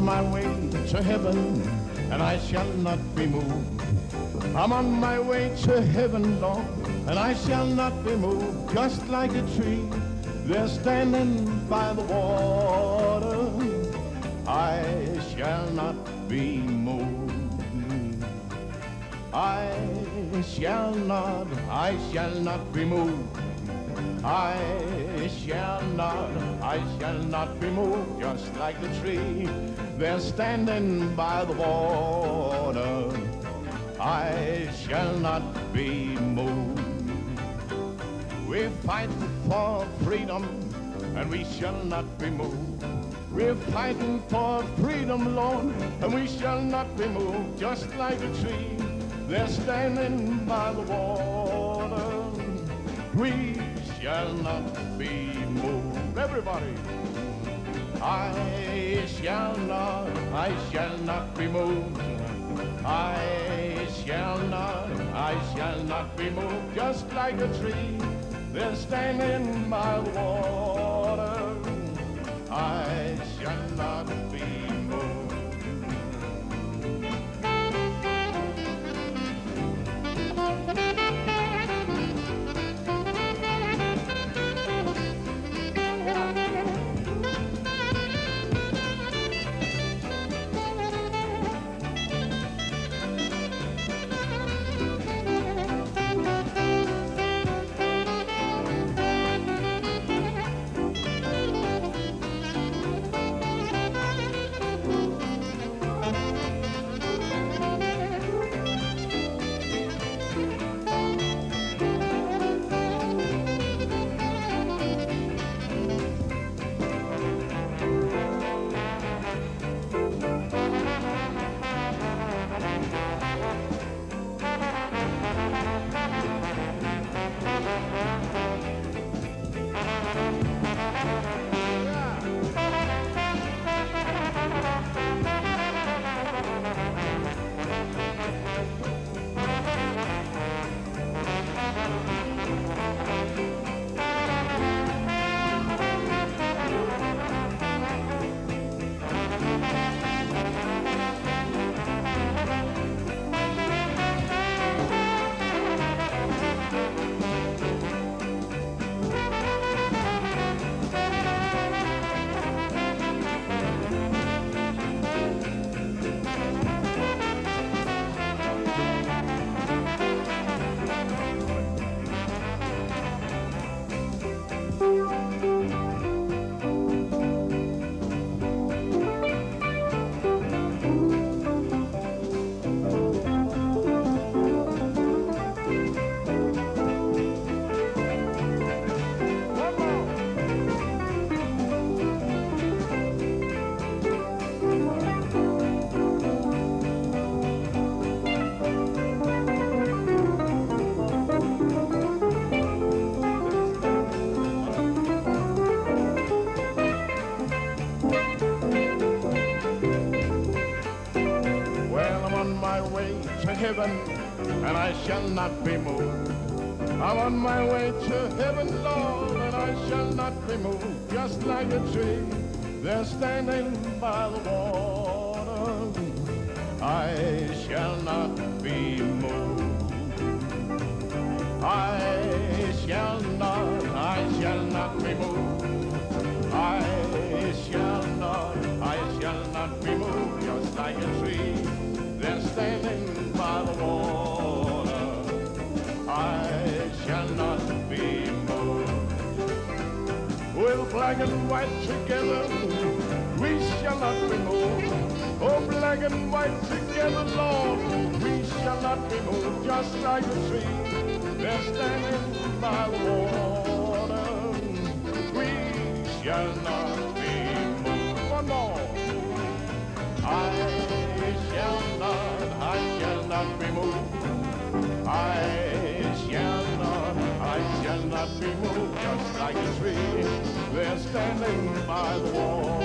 my way to heaven, and I shall not be moved. I'm on my way to heaven, Lord, and I shall not be moved. Just like a tree, they're standing by the water. I shall not be moved. I shall not be moved. I shall not be moved. Just like the tree, they're standing by the water. I shall not be moved. We fight for freedom, and we shall not be moved. We're fighting for freedom, Lord, and we shall not be moved. Just like a tree, they're standing by the water. We shall not be moved. Everybody. I shall not be moved. I shall not be moved. Just like a tree, they're standing by the water. I shall not be moved. Heaven, and I shall not be moved. I'm on my way to heaven, Lord, and I shall not be moved. Just like a tree, they're standing by the water. I shall not be moved. I shall not be moved. I shall not be moved. Just like a tree, they're standing by the water. I shall not be moved. With black and white together, we shall not be moved. Oh, black and white together, Lord, we shall not be moved. Just like a tree, they're standing by the water. We shall not be moved. One more. I shall not be moved. I shall not be moved. Just like a tree, they're standing by the wall.